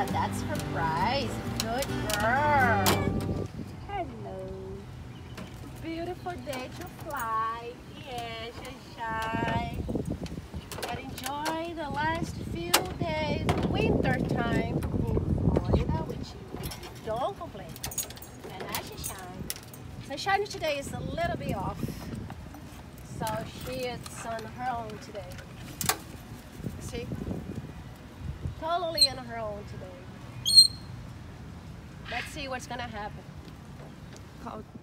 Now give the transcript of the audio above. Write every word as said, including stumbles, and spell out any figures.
Yeah, that's her prize. Good girl. Hello. Beautiful day to fly. Yeah, Sunshine. But enjoy the last few days, winter time in Florida, which you don't complain. And I Sunshine. Sunshine today is a little bit off. So she is on her own today. See? Totally on her own today. Let's see what's gonna happen. Call